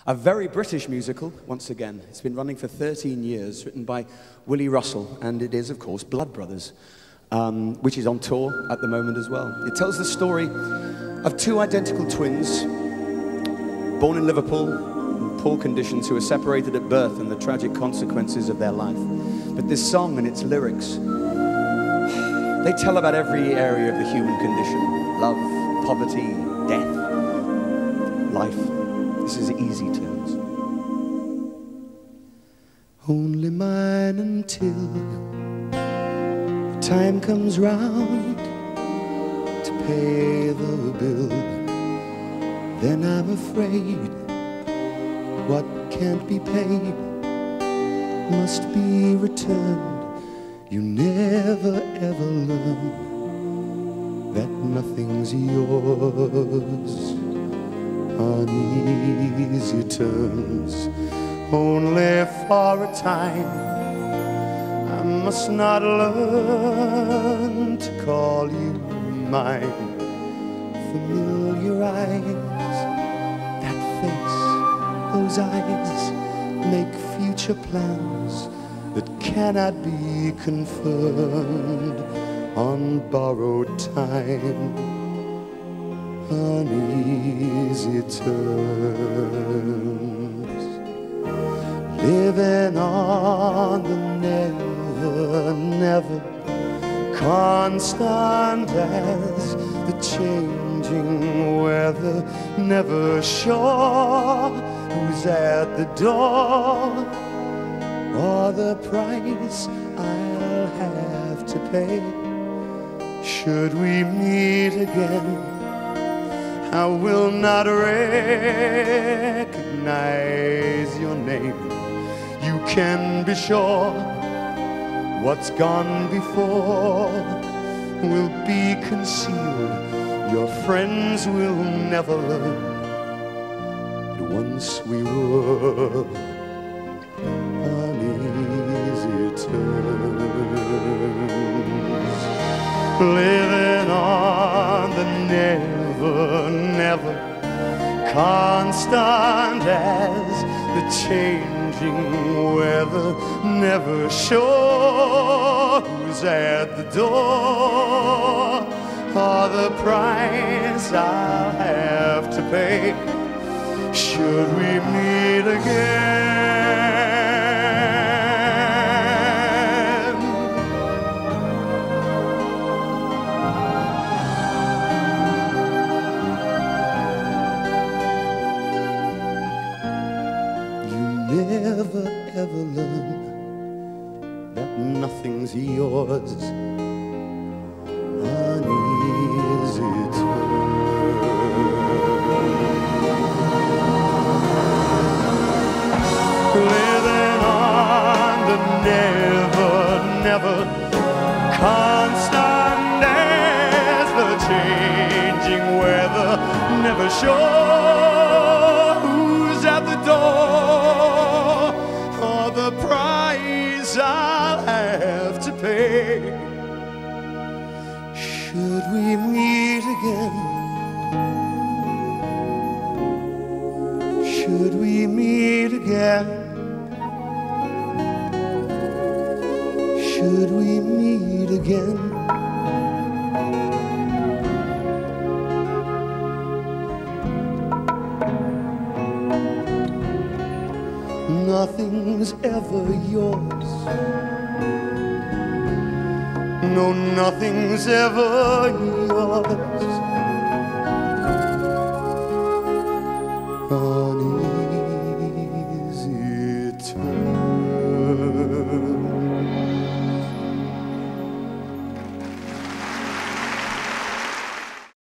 A very British musical, once again. It's been running for 13 years, written by Willie Russell, and it is, of course, Blood Brothers, which is on tour at the moment as well. It tells the story of two identical twins, born in Liverpool, in poor conditions, who are separated at birth and the tragic consequences of their life. But this song and its lyrics, they tell about every area of the human condition: love, poverty, death, life. This is easy terms. Only mine until the time comes round to pay the bill. Then I'm afraid what can't be paid must be returned. You never ever learn that nothing's yours on easy terms. Only for a time I must not learn to call you mine. Familiarize that face, those eyes, make future plans that cannot be confirmed on borrowed time, on easy terms. Living on the never, never, constant as the changing weather, never sure who's at the door or the price I'll have to pay. Should we meet again, I will not recognize your name. You can be sure what's gone before will be concealed. Your friends will never learn that once we were on easy terms. Living on the never, never, constant as the changing weather, never sure who's at the door or the price I'll have to pay. Should we meet again? Never ever learn that nothing's yours on easy terms. Living on the never, never, constant as the changing weather, never sure who's at the door, the price I'll have to pay. Should we meet again? Should we meet again? Should we meet again? Nothing's ever yours. No, nothing's ever yours